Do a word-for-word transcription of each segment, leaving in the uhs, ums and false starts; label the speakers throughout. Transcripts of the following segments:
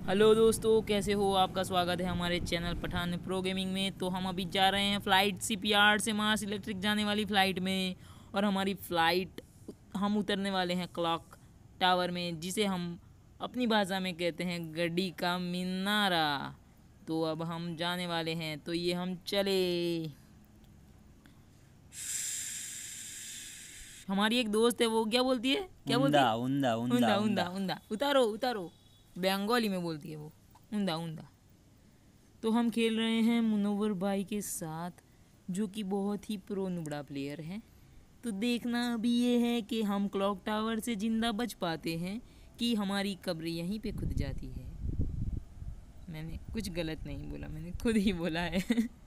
Speaker 1: Hello दोस्तों, कैसे हो? आपका स्वागत है हमारे चैनल पठान प्रो गेमिंग में। तो हम अभी जा रहे हैं फ़्लाइट शिपयार्ड से मार्स इलेक्ट्रिक जाने वाली फ़्लाइट में। और हमारी फ़्लाइट हम उतरने वाले हैं क्लॉक टावर में, जिसे हम अपनी भाषा में कहते हैं गड्डी का मीनारा। तो अब हम जाने वाले हैं, तो ये हम चले। हमारी एक दोस्त है, वो क्या बोलती है? क्या बोलती
Speaker 2: उंदा
Speaker 1: है?
Speaker 2: उंदा उंदा
Speaker 1: उंदा
Speaker 2: उंदा
Speaker 1: उंदा उंदा उतारो उतारो। बंगाली में बोलती है वो, उंदा उंदा। तो हम खेल रहे हैं मुनव्वर भाई के साथ, जो कि बहुत ही प्रो नुबड़ा प्लेयर हैं। तो देखना अभी ये है कि हम क्लॉक टावर से जिंदा बच पाते हैं कि हमारी कब्र यहीं पे खुद जाती है। मैंने कुछ गलत नहीं बोला, मैंने खुद ही बोला है।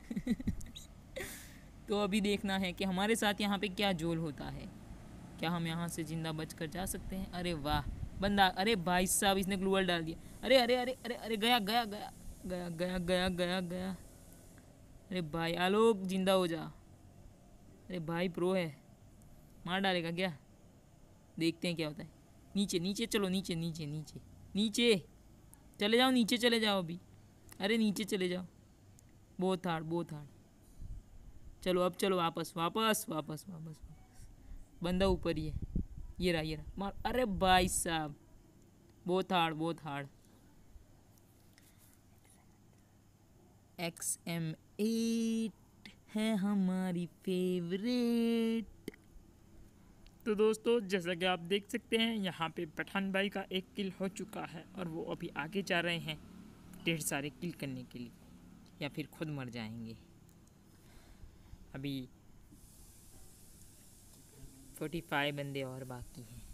Speaker 1: तो अभी देखना है कि हमारे साथ यहाँ पे क्या जोल होता है। क्या हम यहाँ से जिंदा बच कर जा सकते हैं? अरे वाह बंदा! अरे भाई साहब, इसने ग्लूवल डाल दिया। अरे अरे अरे अरे अरे गया गया गया गया गया गया गया गया। अरे भाई आलोक, जिंदा हो जा। अरे भाई प्रो है, मार डालेगा क्या? देखते हैं क्या होता है। नीचे नीचे चलो, नीचे नीचे नीचे नीचे चले जाओ, नीचे चले जाओ अभी। अरे नीचे चले जाओ। बहुत हार्ड, बहुत हार्ड। चलो अब चलो, वापस वापस वापस वापस। बंदा ऊपर ही है। ये रहा ये रहा, मार। अरे भाई साहब, बहुत हार्ड बहुत हार्ड। एक्स एम एट है हमारी फेवरेट। तो दोस्तों, जैसा कि आप देख सकते हैं, यहाँ पे पठान भाई का एक किल हो चुका है और वो अभी आगे जा रहे हैं ढेर सारे किल करने के लिए, या फिर खुद मर जाएंगे। अभी पैंतालीस बंदे और बाकी हैं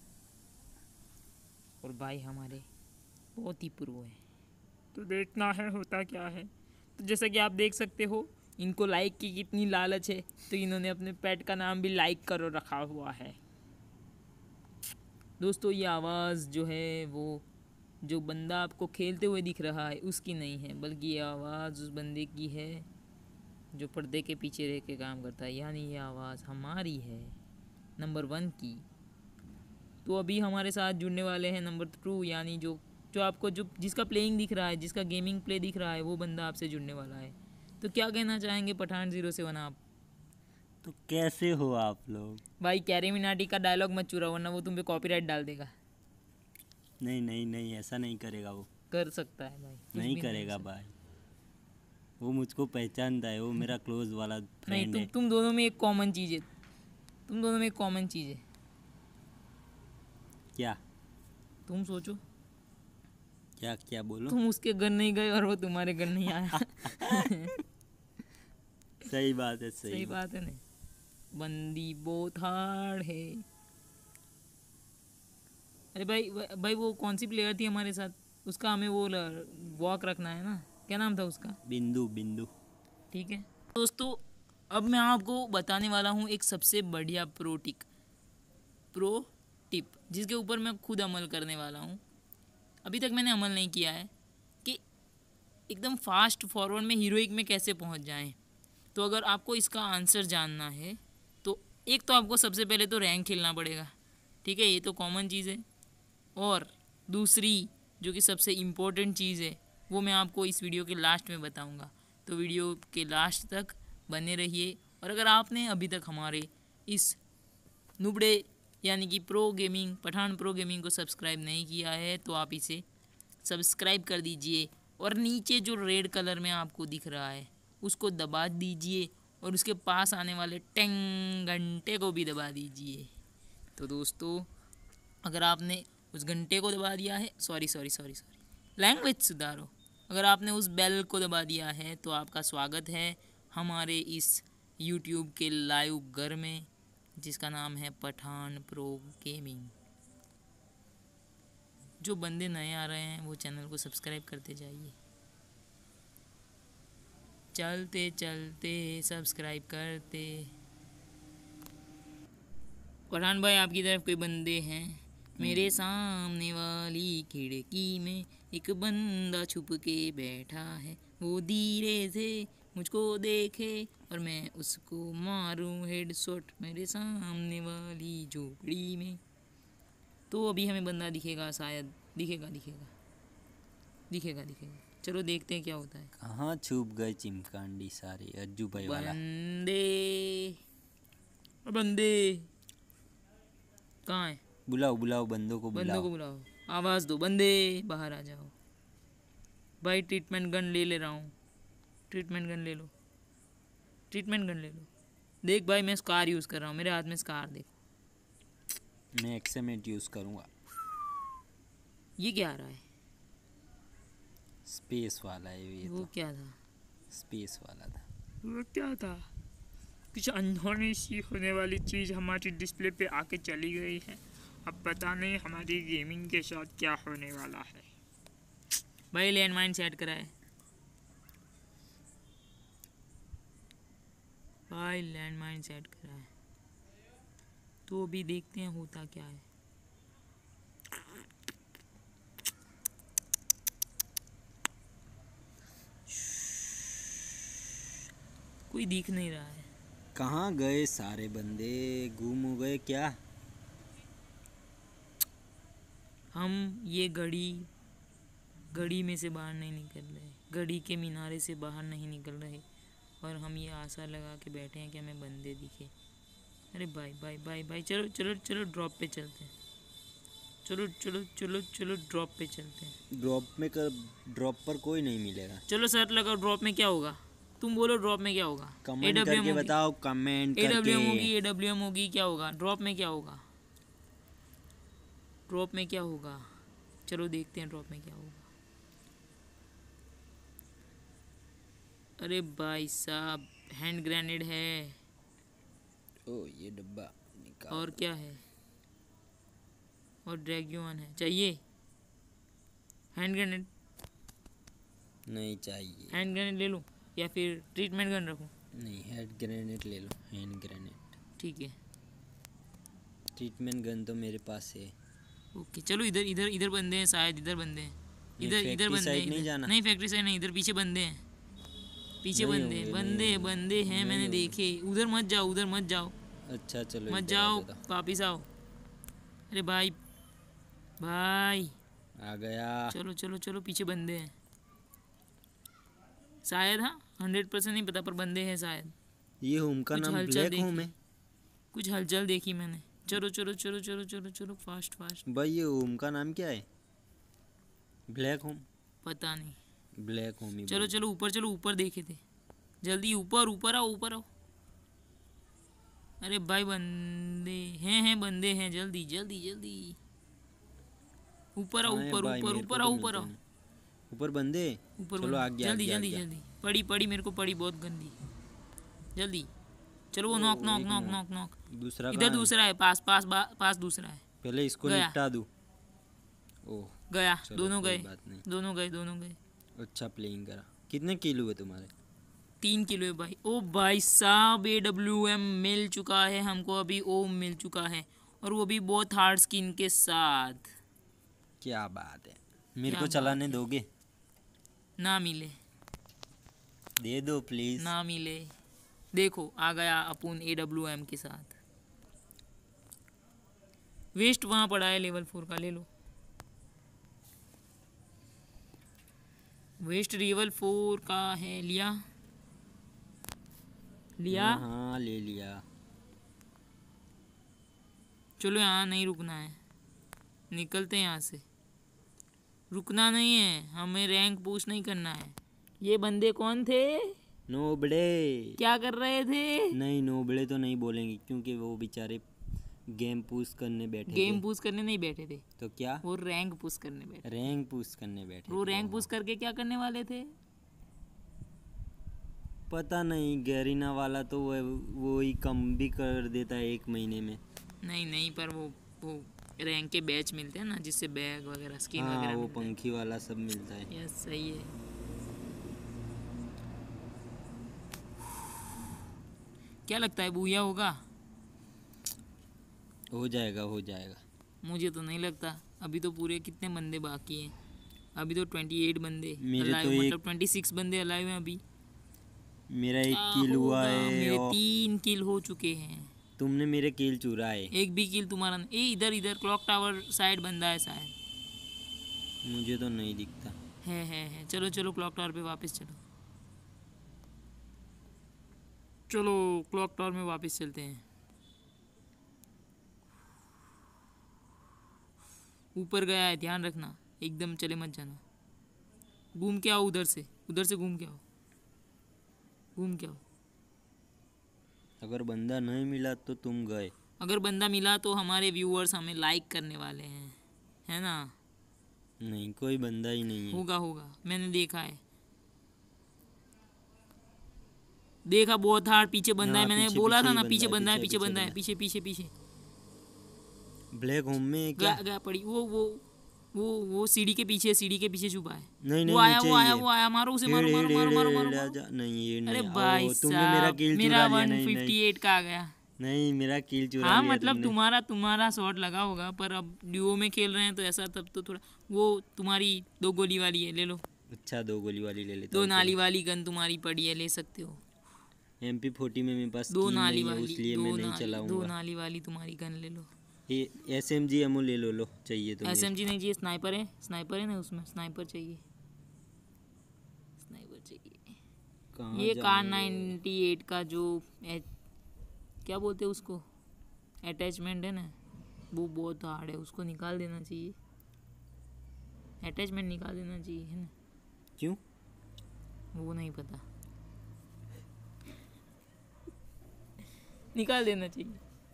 Speaker 1: और भाई हमारे बहुत ही प्रो हैं। तो देखना है होता क्या है। तो जैसा कि आप देख सकते हो, इनको लाइक की कितनी लालच है, तो इन्होंने अपने पेट का नाम भी लाइक करो रखा हुआ है। दोस्तों, ये आवाज़ जो है वो जो बंदा आपको खेलते हुए दिख रहा है उसकी नहीं है, बल्कि ये आवाज़ उस बंदे की है जो पर्दे के पीछे रह के काम करता है। यानी ये आवाज़ हमारी है, नंबर वन की। तो अभी हमारे साथ जुड़ने वाले हैं नंबर टू, यानी जो जो आपको जो जिसका प्लेइंग दिख रहा है, जिसका गेमिंग प्ले दिख रहा है, वो बंदा आपसे जुड़ने वाला है। तो क्या कहना चाहेंगे पठान जीरो सेवन आप?
Speaker 2: तो कैसे हो आप लोग?
Speaker 1: भाई कैरी मिनाटी का डायलॉग मत चुरा, वरना वो तुम पे कॉपीराइट डाल देगा।
Speaker 2: नहीं नहीं नहीं, ऐसा नहीं करेगा वो।
Speaker 1: कर सकता है भाई, कुछ
Speaker 2: नहीं
Speaker 1: भी
Speaker 2: करेगा
Speaker 1: नहीं।
Speaker 2: भाई, वो मुझको पहचानता है, वो मेरा क्लोज वाला
Speaker 1: नहीं,
Speaker 2: फ्रेंड
Speaker 1: तुम
Speaker 2: है।
Speaker 1: तुम दोनों में एक कॉमन चीज़ है। तुम दोनों में एक कॉमन चीज़ है।
Speaker 2: क्या
Speaker 1: तुम सोचो,
Speaker 2: क्या क्या बोलो?
Speaker 1: तुम उसके घर नहीं गए और वो तुम्हारे घर नहीं आया।
Speaker 2: सही बात है, सही,
Speaker 1: सही बात है ना। बंदी बहुत हार्ड है। अरे भाई भाई, वो कौन सी प्लेयर थी हमारे साथ? उसका हमें वो वॉक रखना है ना। क्या नाम था उसका?
Speaker 2: बिंदु बिंदु।
Speaker 1: ठीक है दोस्तों, अब मैं आपको बताने वाला हूँ एक सबसे बढ़िया प्रो टिक प्रो टिप, जिसके ऊपर मैं खुद अमल करने वाला हूँ। अभी तक मैंने अमल नहीं किया है कि एकदम फास्ट फॉरवर्ड में हीरोइक में कैसे पहुँच जाएं। तो अगर आपको इसका आंसर जानना है, तो एक तो आपको सबसे पहले तो रैंक खेलना पड़ेगा। ठीक है, ये तो कॉमन चीज़ है। और दूसरी जो कि सबसे इम्पोर्टेंट चीज़ है, वो मैं आपको इस वीडियो के लास्ट में बताऊंगा। तो वीडियो के लास्ट तक बने रहिए। और अगर आपने अभी तक हमारे इस नुबड़े यानी कि pro gaming Pathan pro gaming को सब्सक्राइब नहीं किया है, तो आप इसे सब्सक्राइब कर दीजिए। और नीचे जो रेड कलर में आपको दिख रहा है उसको दबा दीजिए, और उसके पास आने वाले टेंग घंटे को भी दबा दीजिए। तो दोस्तों, अगर आपने उस घंटे को दबा दिया है, sorry sorry sorry sorry language सुधारो, अगर आपने उस बेल को दबा दिया है, तो आपका स्वागत है हमारे इस यूट्यूब के लाइव घर में, जिसका नाम है पठान प्रो गेमिंग। जो बंदे नए आ रहे हैं वो चैनल को सब्सक्राइब करते जाइए। चलते चलते सब्सक्राइब करते। पठान भाई, आपकी तरफ कोई बंदे हैं? मेरे सामने वाली खिड़की में एक बंदा छुप के बैठा है, वो धीरे से मुझको देखे और मैं उसको मारूं हेडशॉट मेरे सामने वाली झोपड़ी में। तो अभी हमें बंदा दिखेगा, शायद दिखेगा दिखेगा। दिखेगा दिखेगा। चलो देखते हैं क्या होता है।
Speaker 2: कहाँ छुप गए चिमकांडी सारे, अज्जू भाई वाला।
Speaker 1: बंदे ओ बंदे कहाँ है?
Speaker 2: बुलाओ बुलाओ बंदों को
Speaker 1: बंदों
Speaker 2: बुलाओ।
Speaker 1: को बुलाओ, आवाज़ दो, बंदे बाहर आ जाओ। भाई ट्रीटमेंट गन ले ले रहा हूँ, ट्रीटमेंट गन ले लो, ट्रीटमेंट गन ले लो। देख भाई मैं स्कार यूज़ कर रहा हूँ, मेरे हाथ में स्कार देखो।
Speaker 2: मैं एक्समेट यूज़ करूँगा।
Speaker 1: ये क्या आ रहा है?
Speaker 2: स्पेस वाला है ये
Speaker 1: वो
Speaker 2: तो,
Speaker 1: क्या था?
Speaker 2: स्पेस वाला था।
Speaker 1: वो क्या था? कुछ अनहोनी सी होने वाली चीज़ हमारी डिस्प्ले पे आके चली गई है। अब पता नहीं हमारी गेमिंग के साथ क्या होने वाला है। भाई लैंडमाइन सेट करा है, भाई लैंडमाइन सेट करा है, तो अभी देखते हैं होता क्या है। कोई दिख नहीं रहा है।
Speaker 2: कहाँ गए सारे बंदे, गुम हो गए क्या?
Speaker 1: हम ये घड़ी घड़ी में से बाहर नहीं निकल रहे, घड़ी के मीनारे से बाहर नहीं निकल रहे, और हम ये आशा लगा के बैठे हैं कि हमें बंदे दिखे। अरे भाई भाई भाई भाई चलो चलो चलो ड्रॉप पे चलते हैं, चलो चलो चलो चलो ड्रॉप पे चलते हैं।
Speaker 2: ड्रॉप में कर, ड्रॉप पर कोई नहीं मिलेगा।
Speaker 1: चलो सर्च लगाओ, ड्रॉप में क्या होगा? तुम बोलो ड्रॉप में क्या होगा?
Speaker 2: कमेंट
Speaker 1: A W M
Speaker 2: करके
Speaker 1: होगी,
Speaker 2: बताओ, कमेंट
Speaker 1: A W M होगी,
Speaker 2: करके।
Speaker 1: A W M होगी, क्या होगा ड्रॉप में? क्या होगा ड्रॉप में? क्या होगा? चलो देखते हैं ड्रॉप में क्या होगा। अरे भाई साहब हैंड ग्रेनेड है,
Speaker 2: ओ ये डब्बा निकाल।
Speaker 1: और क्या है? और ड्रैग्यून है। चाहिए हैंड ग्रेनेड?
Speaker 2: नहीं चाहिए।
Speaker 1: हैंड ग्रेनेड ले लूँ या फिर ट्रीटमेंट गन रखूँ?
Speaker 2: नहीं, हेड ग्रेनेड ले लो, हैंड ग्रेनेड।
Speaker 1: ठीक है
Speaker 2: ट्रीटमेंट गन तो मेरे पास है।
Speaker 1: ओके। चलो इधर इधर इधर बंदे हैं शायद, इधर बंदे हैं,
Speaker 2: नहीं,
Speaker 1: इधर इधर
Speaker 2: फैक्ट्री
Speaker 1: बंदे
Speaker 2: साइड
Speaker 1: हैं,
Speaker 2: नहीं
Speaker 1: इधर-
Speaker 2: जाना।
Speaker 1: नहीं फैक्ट्री साइड नहीं, इधर पीछे बंदे हैं, पीछे
Speaker 2: नहीं
Speaker 1: बंदे
Speaker 2: होंगे,
Speaker 1: बंदे
Speaker 2: नहीं
Speaker 1: बंदे हैं,
Speaker 2: नहीं
Speaker 1: मैंने
Speaker 2: होंगे।
Speaker 1: देखे। उधर मत जाओ, उधर मत जाओ,
Speaker 2: अच्छा चलो
Speaker 1: मत
Speaker 2: इधर
Speaker 1: जाओ,
Speaker 2: आ जाता।
Speaker 1: वापिस आओ। अरे भाई भाई
Speaker 2: आ गया।
Speaker 1: चलो चलो चलो, पीछे बंदे हैं शायद। हाँ हंड्रेड परसेंट नहीं पता, पर बंदे हैं शायद।
Speaker 2: ये होम का
Speaker 1: कुछ
Speaker 2: नाम
Speaker 1: हलचल
Speaker 2: ब्लैक
Speaker 1: देखी,
Speaker 2: होम है।
Speaker 1: कुछ हलचल देखी मैंने। चलो चलो चलो चलो चलो चलो फास्ट फास्ट।
Speaker 2: भाई ये होम का नाम क्या है? Black home.
Speaker 1: पता नहीं,
Speaker 2: ब्लैक होम ही
Speaker 1: चलो
Speaker 2: बोल।
Speaker 1: चलो ऊपर चलो, ऊपर देखे थे। जल्दी ऊपर, ऊपर आओ, ऊपर आओ। अरे भाई बंदे हैं हैं बंदे हैं, जल्दी जल्दी जल्दी ऊपर आओ,
Speaker 2: हाँ,
Speaker 1: ऊपर
Speaker 2: भाई,
Speaker 1: ऊपर
Speaker 2: मेरे को
Speaker 1: ऊपर
Speaker 2: तो
Speaker 1: आओ, ऊपर
Speaker 2: मिलते
Speaker 1: आओ,
Speaker 2: नहीं। ऊपर बंदे।
Speaker 1: ऊपर
Speaker 2: चलो
Speaker 1: बंदे।
Speaker 2: आ गया, आ
Speaker 1: जल्दी
Speaker 2: गया, आ
Speaker 1: जल्दी
Speaker 2: गया।
Speaker 1: जल्दी। पड़ी पड़ी मेरे को पड़ी बहुत गंदी, जल्दी चलो। वो नॉक
Speaker 2: ओ,
Speaker 1: नॉक
Speaker 2: एक
Speaker 1: नॉक
Speaker 2: नॉक।
Speaker 1: Knock knock.
Speaker 2: दूसरा
Speaker 1: इधर
Speaker 2: कहाँ है?
Speaker 1: दूसरा है, पास पास बा- पास दूसरा है।
Speaker 2: पहले इसको
Speaker 1: गया।
Speaker 2: निपटा दूँ। ओह
Speaker 1: गया,
Speaker 2: चलो,
Speaker 1: दोनों
Speaker 2: कोई
Speaker 1: गए,
Speaker 2: बात नहीं।
Speaker 1: दोनों गए, दोनों गए।
Speaker 2: अच्छा प्लेइंग करा। कितने किलो है तुम्हारे?
Speaker 1: तीन किलो है भाई। ओ भाई साहब ए डब्ल्यू एम मिल चुका है हमको, अभी ओम मिल चुका है, और वो भी बहुत हार्ड स्किन के साथ।
Speaker 2: क्या बात है। मेरे
Speaker 1: क्या
Speaker 2: को चलाने
Speaker 1: बात है।
Speaker 2: दोगे?
Speaker 1: ना मिले,
Speaker 2: दे दो प्लीज।
Speaker 1: ना मिले। देखो आ गया अपुन ए डब्ल्यू एम के साथ। वेस्ट वहाँ पड़ा है लेवल फोर का, ले लो। वेस्ट लेवल फोर का है, लिया लिया।
Speaker 2: हाँ हाँ ले लिया।
Speaker 1: चलो यहाँ नहीं रुकना है, निकलते हैं यहाँ से। रुकना नहीं है, हमें रैंक पुश नहीं करना है। ये बंदे कौन थे?
Speaker 2: नोबड़े।
Speaker 1: क्या कर रहे थे?
Speaker 2: नहीं नोबड़े तो नहीं बोलेंगे, क्योंकि वो बेचारे गेम पुश करने बैठे
Speaker 1: गेम
Speaker 2: थे।
Speaker 1: पुश करने नहीं बैठे थे,
Speaker 2: तो क्या?
Speaker 1: वो रैंक पुश करने बैठे।
Speaker 2: रैंक पुश करने बैठे
Speaker 1: वो
Speaker 2: थे।
Speaker 1: रैंक पुश करके क्या करने वाले थे?
Speaker 2: पता नहीं, गैरीना वाला तो वो वो ही कम भी कर देता है एक महीने में।
Speaker 1: नहीं नहीं, पर वो वो रैंक के बैच मिलते हैं ना, जिससे बैग वगैरह स्किन
Speaker 2: हाँ
Speaker 1: वगैरह
Speaker 2: वो
Speaker 1: मिलता है।
Speaker 2: पंखी वाला सब मिलता है।
Speaker 1: यस सही है। क्या लगता है बूया होगा?
Speaker 2: हो जाएगा हो जाएगा।
Speaker 1: मुझे तो नहीं लगता। अभी तो पूरे कितने बंदे बाकी हैं? अभी तो अट्ठाईस बंदे
Speaker 2: मेरे
Speaker 1: अलाइव,
Speaker 2: तो एक-
Speaker 1: मतलब छब्बीस बंदे अलाइव हैं अभी।
Speaker 2: मेरा एक
Speaker 1: क्या
Speaker 2: किल हुआ
Speaker 1: होगा?
Speaker 2: है
Speaker 1: मेरे
Speaker 2: और
Speaker 1: तीन किल हो चुके हैं।
Speaker 2: तुमने मेरे किल चुरा है।
Speaker 1: एक भी किल तुम्हारा नहीं। ए इधर इधर क्लॉक टावर साइड बंदा है शायद।
Speaker 2: मुझे तो नहीं दिखता।
Speaker 1: है है है चलो चलो क्लॉक टावर पे वापस चलो चलो क्लॉक टावर में वापस चलते हैं। ऊपर गया है, ध्यान रखना, एकदम चले मत जाना। घूम के आओ उधर से, उधर से घूम के आओ, घूम के आओ।
Speaker 2: अगर बंदा नहीं मिला तो तुम गए।
Speaker 1: अगर बंदा मिला तो हमारे व्यूअर्स हमें लाइक करने वाले हैं, है ना?
Speaker 2: नहीं, कोई बंदा ही नहीं है।
Speaker 1: होगा होगा, मैंने देखा है, देखा बहुत हार्ड पीछे बंदा है।
Speaker 2: हाँ,
Speaker 1: मैंने
Speaker 2: पीछे-
Speaker 1: बोला
Speaker 2: पीछे
Speaker 1: था
Speaker 2: ही
Speaker 1: ना,
Speaker 2: बंदा
Speaker 1: पीछे
Speaker 2: है,
Speaker 1: बंदा है,
Speaker 2: पीछे-
Speaker 1: पीछे
Speaker 2: पीछे
Speaker 1: बंदा है,
Speaker 2: बंदा।
Speaker 1: पीछे पीछे पीछे
Speaker 2: ब्लैक होम में है
Speaker 1: गया
Speaker 2: क्या?
Speaker 1: गया पड़ी वो वो वो वो सीढ़ी के पीछे, सीढ़ी के पीछे छुपा है।
Speaker 2: नहीं नहीं,
Speaker 1: वो आया
Speaker 2: नीचे
Speaker 1: वो
Speaker 2: ही
Speaker 1: आया
Speaker 2: है।
Speaker 1: वो आया, मारो उसे, मारो
Speaker 2: हेड-
Speaker 1: मारो
Speaker 2: हेड-
Speaker 1: मारो
Speaker 2: हेड-
Speaker 1: मारो
Speaker 2: हेड-
Speaker 1: मारो
Speaker 2: हेड-
Speaker 1: मारो।
Speaker 2: आजा। नहीं ये
Speaker 1: अरे
Speaker 2: नहीं।
Speaker 1: भाई
Speaker 2: ओ, तुमने मेरा किल
Speaker 1: साहब, मेरा
Speaker 2: चुरा लिया।
Speaker 1: वन
Speaker 2: नहीं
Speaker 1: फिफ्टी
Speaker 2: नहीं
Speaker 1: एट का आ गया।
Speaker 2: नहीं, मेरा किल चुरा
Speaker 1: हाँ
Speaker 2: लिया
Speaker 1: मतलब
Speaker 2: तुमने।
Speaker 1: तुम्हारा तुम्हारा शॉट लगा होगा, पर अब ड्यूओ में खेल रहे हैं तो ऐसा, तब तो थोड़ा वो तुम्हारी दो गोली वाली है, ले लो।
Speaker 2: अच्छा, दो गोली वाली ले लेता
Speaker 1: दो
Speaker 2: हूँ।
Speaker 1: नाली वाली गन तुम्हारी पड़ी है, ले सकते हो।
Speaker 2: एम पी फोर्टी में मेरे पास
Speaker 1: दो
Speaker 2: स्किन
Speaker 1: नाली
Speaker 2: नहीं है,
Speaker 1: वाली,
Speaker 2: इसलिए
Speaker 1: दो
Speaker 2: मैं नहीं
Speaker 1: नाली, दो
Speaker 2: चलाऊंगा।
Speaker 1: नाली वाली तुम्हारी गन ले लो।
Speaker 2: ये एस एम जी एमओ ले लो। लो चाहिए तो
Speaker 1: एस
Speaker 2: मेरे।
Speaker 1: एम जी नहीं चाहिए, स्नाइपर है, स्नाइपर है ना उसमें, स्नाइपर चाहिए, स्नाइपर चाहिए।
Speaker 2: कहाँ
Speaker 1: ये कार
Speaker 2: जाएंगे?
Speaker 1: नाइन्टी एट का जो ए, क्या बोलते हैं उसको, अटैचमेंट है ना, वो बहुत हार्ड है, उसको निकाल देना चाहिए, अटैचमेंट निकाल देना चाहिए, है ना?
Speaker 2: क्यों?
Speaker 1: वो नहीं पता, निकाल देना चाहिए।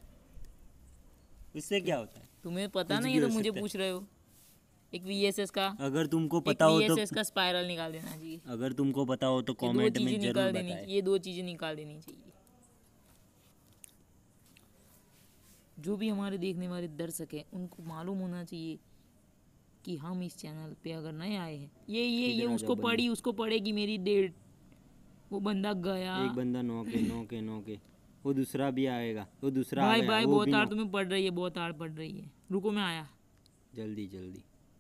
Speaker 2: इससे क्या होता है?
Speaker 1: तुम्हें पता
Speaker 2: कुछ
Speaker 1: नहीं
Speaker 2: भी
Speaker 1: है तो
Speaker 2: हो
Speaker 1: मुझे
Speaker 2: सकता है।
Speaker 1: पूछ रहे हो। एक वीएसएस का,
Speaker 2: अगर तुमको
Speaker 1: एक
Speaker 2: पता हो तो
Speaker 1: वीएसएस का स्पाइरल निकाल देना चाहिए।
Speaker 2: अगर तुमको पता हो तो
Speaker 1: ये दो
Speaker 2: कमेंट में
Speaker 1: चीजें
Speaker 2: जरूर
Speaker 1: निकाल देनी,
Speaker 2: बताएं।
Speaker 1: ये दो चीजें निकाल देनी चाहिए। जो भी हमारे देखने वाले दर्शक हैं उनको मालूम होना चाहिए कि हम इस चैनल पे अगर नए आए हैं, ये ये ये
Speaker 2: इधर आ
Speaker 1: उसको
Speaker 2: जाओ
Speaker 1: पड़ी, उसको पड़ेगी मेरी डेट। वो बंदा गया।
Speaker 2: एक बंदा नौ के नौ के नौ के वो दूसरा भी आएगा। वो दूसरा आ
Speaker 1: भाई
Speaker 2: गया,
Speaker 1: भाई
Speaker 2: वो
Speaker 1: बहुत
Speaker 2: भी
Speaker 1: हार्ड
Speaker 2: नौ।
Speaker 1: तुम्हें पड़ रही है, बहुत हार्ड पड़ रही है। रुको मैं आया।
Speaker 2: जल्दी जल्दी।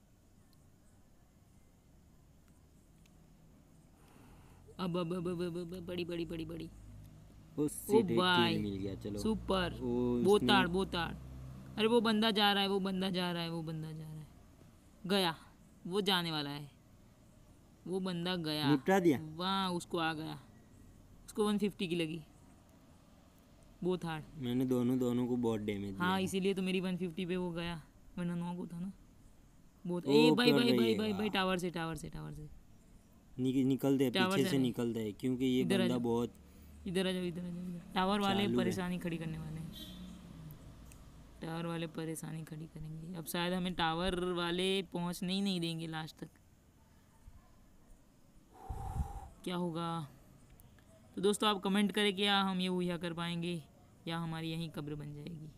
Speaker 1: अब अब अब अब अब- अब- बड़ी बड़ी बड़ी बड़ी
Speaker 2: वो
Speaker 1: ओ
Speaker 2: सीट एक
Speaker 1: भाई
Speaker 2: किल मिल गया। चलो
Speaker 1: सुपर,
Speaker 2: वो
Speaker 1: बहुत
Speaker 2: उसने-
Speaker 1: हार्ड बहुत हार्ड। अरे वो बंदा जा रहा है, वो बंदा जा रहा है, वो बंदा जा रहा है, गया, वो जाने वाला है, वो बंदा गया,
Speaker 2: निपटा दिया।
Speaker 1: वहाँ उसको आ गया, उसको वन फिफ्टी की लगी, बहुत हार्ड।
Speaker 2: मैंने दोनों दोनों को बहुत डैमेज दिया।
Speaker 1: हाँ इसीलिए तो मेरी वन फिफ्टी पे वो गया, वरना नॉक होता ना। बहुत
Speaker 2: वो
Speaker 1: ए भाई
Speaker 2: कर
Speaker 1: भाई
Speaker 2: रही
Speaker 1: भाई
Speaker 2: है,
Speaker 1: भाई भाई
Speaker 2: वाह।
Speaker 1: टावर से टावर से टावर से
Speaker 2: नि, निकल दे,
Speaker 1: टावर
Speaker 2: पीछे
Speaker 1: से
Speaker 2: से
Speaker 1: नहीं।
Speaker 2: निकल दे, क्योंकि ये
Speaker 1: इधर आ
Speaker 2: बंदा
Speaker 1: जाओ।
Speaker 2: बहुत
Speaker 1: इधर आ जाओ, इधर आ जाओ, इधर। टावर वाले
Speaker 2: चालू है।
Speaker 1: परेशानी खड़ी करने वाले हैं, टावर वाले परेशानी खड़ी करेंगे। अब शायद हमें टावर वाले पहुंचने ही नहीं देंगे लास्ट तक। क्या होगा? तो दोस्तों आप कमेंट करें, क्या हम ये उहिया कर पाएंगे या हमारी यहीं कब्र बन जाएगी?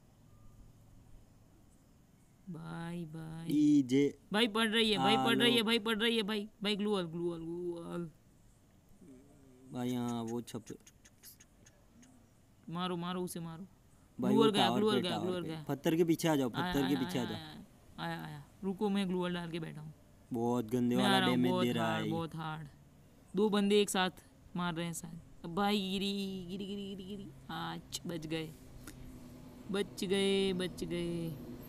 Speaker 1: Bye bye.
Speaker 2: ई जे
Speaker 1: भाई पढ़ रही है, भाई पढ़ रही है,
Speaker 2: आलो।
Speaker 1: भाई पढ़ रही है, भाई भाई ग्लूअल ग्लूअल ग्लूअल
Speaker 2: भाई। हाँ वो छप
Speaker 1: मारो मारो उसे मारो।
Speaker 2: भाई, वो
Speaker 1: ग्लूअल गया,
Speaker 2: टावर
Speaker 1: ग्लूअल
Speaker 2: पे
Speaker 1: गया,
Speaker 2: टावर
Speaker 1: ग्लूअल
Speaker 2: पे
Speaker 1: गया।
Speaker 2: पत्थर के पीछे आ जाओ।
Speaker 1: आया,
Speaker 2: पत्थर के
Speaker 1: आया,
Speaker 2: पीछे आ
Speaker 1: आया,
Speaker 2: जाओ।
Speaker 1: आया आया। रुको मैं ग्लूअल डाल के बैठा हूँ।
Speaker 2: बहुत गंदे
Speaker 1: मैं आ
Speaker 2: वाला
Speaker 1: रहा हूँ,
Speaker 2: डैमेज
Speaker 1: बहुत
Speaker 2: दे रहा
Speaker 1: हार्ड
Speaker 2: है ये।
Speaker 1: बहुत हार्ड। दो बंदे एक साथ मार रहे हैं शायद। अब भाई गिरी गिरी गिरी गिरी गिरी। आज बच गए, बच गए, बच गए।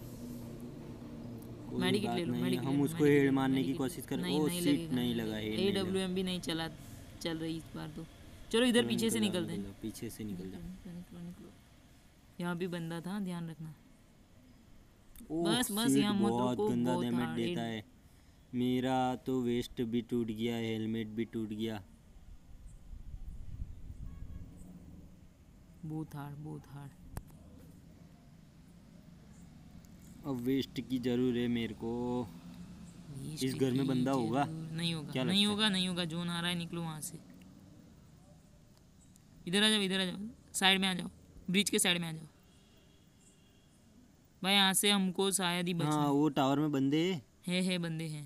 Speaker 2: कोई
Speaker 1: मेडिकेट
Speaker 2: बात
Speaker 1: ले लो,
Speaker 2: नहीं,
Speaker 1: मेडिकेट
Speaker 2: हम
Speaker 1: ले लो,
Speaker 2: उसको
Speaker 1: मेडिकेट
Speaker 2: हेड
Speaker 1: ले लो,
Speaker 2: मारने की
Speaker 1: मेडिकेट
Speaker 2: कोशिश
Speaker 1: ले लो।
Speaker 2: कर।
Speaker 1: नहीं
Speaker 2: ओ
Speaker 1: नहीं
Speaker 2: सीट
Speaker 1: लगेगा,
Speaker 2: नहीं लगा, हेड
Speaker 1: ए
Speaker 2: नहीं
Speaker 1: डब्ल्यू
Speaker 2: लगा।
Speaker 1: एम भी नहीं चला, चल रही इस बार तो। चलो इधर पीछे से
Speaker 2: निकल जाओ,
Speaker 1: निकलते हैं।
Speaker 2: निकल जाओ, पीछे से निकल जाओ।
Speaker 1: निकलो, निकलो, निकलो। यहाँ भी बंदा था, ध्यान रखना।
Speaker 2: ओह,
Speaker 1: बस बस
Speaker 2: सीट
Speaker 1: यहाँ मत
Speaker 2: बहुत
Speaker 1: रुको,
Speaker 2: गंदा
Speaker 1: बहुत
Speaker 2: डैमेज
Speaker 1: हार्ड
Speaker 2: देता
Speaker 1: है।
Speaker 2: है। मेरा तो वेस्ट भी टूट गया, हेलमेट भी टूट गया।
Speaker 1: बहुत हार्ड बहुत हार्ड।
Speaker 2: अब वेस्ट की जरूर है मेरे को।
Speaker 1: वेस्ट
Speaker 2: इस घर में
Speaker 1: की
Speaker 2: बंदा होगा?
Speaker 1: जरूर- नहीं होगा,
Speaker 2: क्या
Speaker 1: नहीं
Speaker 2: लगता है?
Speaker 1: होगा, नहीं होगा। जोन आ रहा है, निकलो वहाँ से। इधर आ जाओ, इधर आ जाओ, साइड में आ जाओ, ब्रिज के साइड में आ जाओ। भाई यहाँ से हमको शायद ही बचना
Speaker 2: हाँ वो टावर में बंदे हैं।
Speaker 1: है, है बंदे हैं,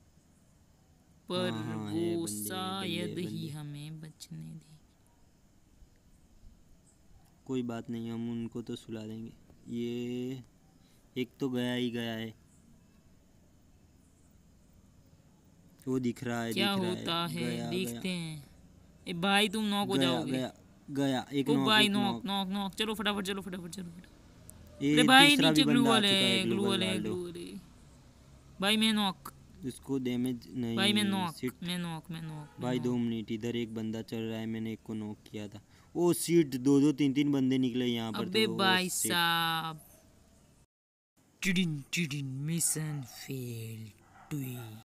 Speaker 1: पर
Speaker 2: हाँ, हाँ, है
Speaker 1: वो
Speaker 2: बंदे,
Speaker 1: शायद
Speaker 2: बंदे,
Speaker 1: ही
Speaker 2: बंदे।
Speaker 1: हमें बचने दे।
Speaker 2: कोई बात नहीं, हम उनको तो सुला देंगे। ये एक तो गया ही गया है। वो दिख रहा है,
Speaker 1: क्या
Speaker 2: दिख रहा
Speaker 1: होता है,
Speaker 2: गया,
Speaker 1: देखते
Speaker 2: गया,
Speaker 1: हैं। ए भाई तुम नॉक हो
Speaker 2: गया,
Speaker 1: जाओगे।
Speaker 2: गया गया एक
Speaker 1: ओ
Speaker 2: नॉक,
Speaker 1: भाई
Speaker 2: एक
Speaker 1: नॉक
Speaker 2: नॉक।
Speaker 1: Knock knock. चलो फटाफट चलो, फटाफट चलो फटाफट।
Speaker 2: ये
Speaker 1: अरे भाई
Speaker 2: दूसरा
Speaker 1: नीचे
Speaker 2: भी बंदा आ
Speaker 1: ग्लूअल
Speaker 2: चुका
Speaker 1: है,
Speaker 2: है, ग्लोबल
Speaker 1: ग्लूअल है,
Speaker 2: वाल्डो।
Speaker 1: ग्लूअल है। भाई मैं नॉक,
Speaker 2: इसको डैमेज नहीं।
Speaker 1: भाई मैं नॉक
Speaker 2: शिट
Speaker 1: मैं नॉक मैं नॉक
Speaker 2: भाई दो मिनट, इधर एक बंदा चल रहा है, मैंने एक को नॉक किया था। ओ सीट, दो दो तीन तीन बंदे निकले यहाँ पर
Speaker 1: अबे
Speaker 2: तो।
Speaker 1: भाई साहब, चिडिन चिडिन मिशन फेल टुई।